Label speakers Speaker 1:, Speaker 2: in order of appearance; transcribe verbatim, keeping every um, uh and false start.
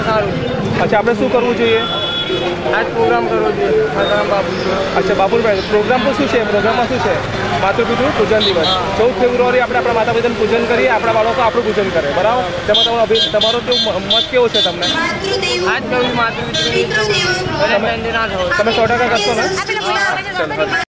Speaker 1: अच्छा, આપણે શું કરવું જોઈએ?
Speaker 2: आज प्रोग्राम करવો જોઈએ સદારામ બાપુ।
Speaker 1: अच्छा, બાપુભાઈ, પ્રોગ્રામ તો શું છે? પ્રોગ્રામમાં શું છે? માતા પિતાનું પૂજન દિવસ ચૌદ ફેબ્રુઆરી આપણે આપણા માતા પિતાનું પૂજન કરીએ, આપણા બાળકો આપણું પૂજન કરે, બરાબર? તેમાં તમારો અભિ તમારો કેવું મત કેવો છે તમને?
Speaker 2: આજ કહ્યું માતૃ પિતૃ
Speaker 1: તમે સો ટકા કરશો ને?